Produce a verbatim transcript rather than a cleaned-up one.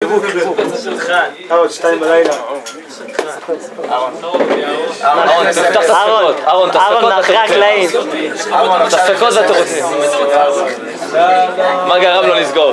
קירבו, קירבו. עוד שתיים בלילה. אהרון, תפתח את הספקות. אהרון, אהרון, מאחורי הקלעים. את הספקות והתירוצים. מה גרם לו לסגור?